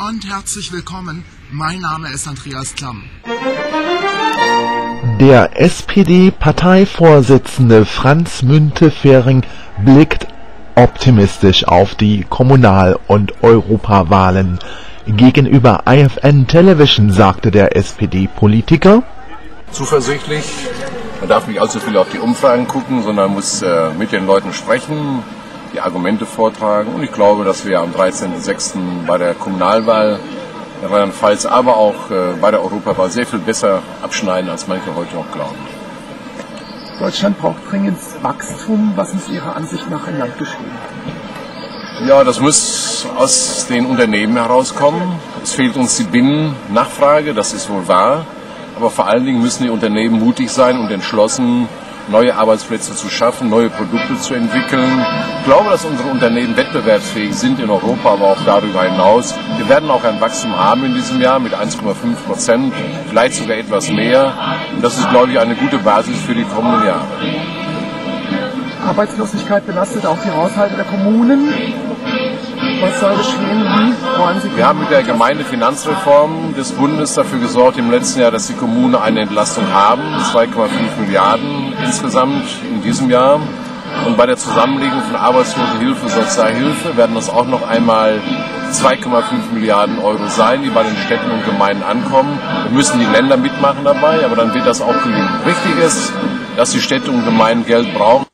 und herzlich willkommen. Mein Name ist Andreas Klamm. Der SPD-Parteivorsitzende Franz Müntefering blickt optimistisch auf die Kommunal- und Europawahlen. Gegenüber IFN Television sagte der SPD-Politiker: Zuversichtlich. Man darf nicht allzu viel auf die Umfragen gucken, sondern muss mit den Leuten sprechen, die Argumente vortragen. Und ich glaube, dass wir am 13.06. bei der Kommunalwahl in Rheinland-Pfalz, aber auch bei der Europawahl sehr viel besser abschneiden, als manche heute noch glauben. Deutschland braucht dringend Wachstum. Was muss Ihrer Ansicht nach im Land geschehen? Ja, das muss aus den Unternehmen herauskommen. Es fehlt uns die Binnennachfrage, das ist wohl wahr. Aber vor allen Dingen müssen die Unternehmen mutig sein und entschlossen, neue Arbeitsplätze zu schaffen, neue Produkte zu entwickeln. Ich glaube, dass unsere Unternehmen wettbewerbsfähig sind in Europa, aber auch darüber hinaus. Wir werden auch ein Wachstum haben in diesem Jahr mit 1,5%, vielleicht sogar etwas mehr. Und das ist, glaube ich, eine gute Basis für die kommenden Jahre. Arbeitslosigkeit belastet auch die Haushalte der Kommunen. Was soll geschehen? Wir haben mit der Gemeindefinanzreform des Bundes dafür gesorgt im letzten Jahr, dass die Kommunen eine Entlastung haben, 2,5 Milliarden insgesamt in diesem Jahr. Und bei der Zusammenlegung von Arbeitslosenhilfe und Sozialhilfe werden das auch noch einmal 2,5 Milliarden Euro sein, die bei den Städten und Gemeinden ankommen. Wir müssen die Länder mitmachen dabei, aber dann wird das auch gelingen. Wichtig ist, dass die Städte und Gemeinden Geld brauchen.